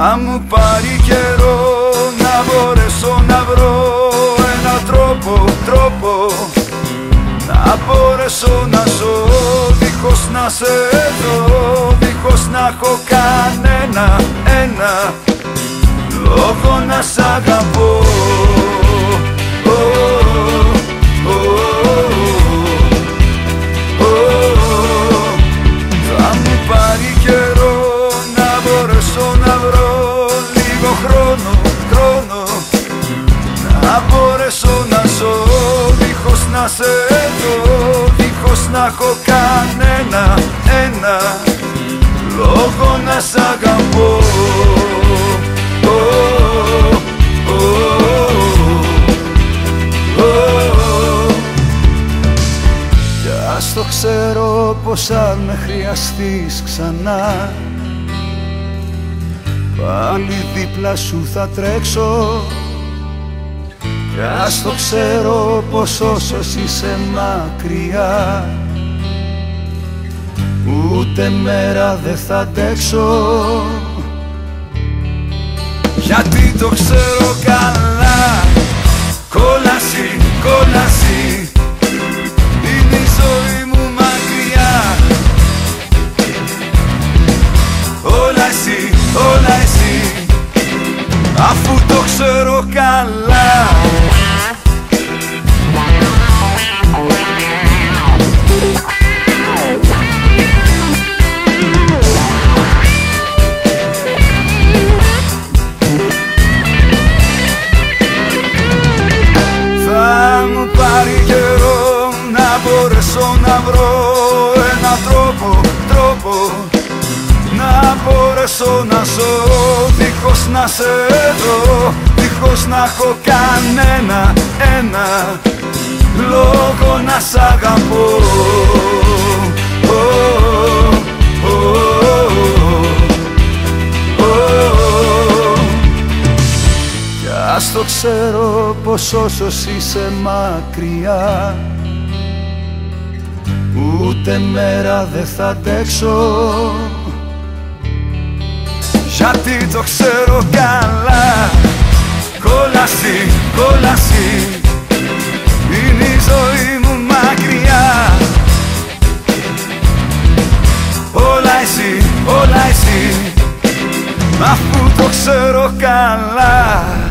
Θα μου πάρει καιρό να μπορέσω να βρω ένα τρόπο να μπορέσω να ζω δίχως να σε δω, δίχως να έχω κανένα λόγο να σ' αγαπώ. Θα μου πάρει καιρό να μπορέσω να βρω λίγο χρόνο να μπορέσω να ζω δίχως να σε δω, δίχως να έχω κανένα λόγο να σ' αγαπώ. Κι ας το ξέρω πως αν με χρειαστείς ξανά πάλι δίπλα σου θα τρέξω. Κι ας το ξέρω πως όσο είσαι μακριά ούτε μέρα δεν θα αντέξω. Γιατί το ξέρω καλά, κόλαση είναι η ζωή μου μακριά. Όλα εσύ, αφού το ξέρω καλά. Θα μου πάρει καιρό να μπορέσω να βρω ένα τρόπο να μπορέσω να ζω δίχως να σε δω, δίχως να έχω κανένα λόγο να σ' αγαπώ. Κι ας το ξέρω πως όσο είσαι μακριά ούτε μέρα δεν θα αντέξω. Γιατί το ξέρω καλά, κόλαση είναι η ζωή μου μακριά. Όλα εσύ, αφού το ξέρω καλά.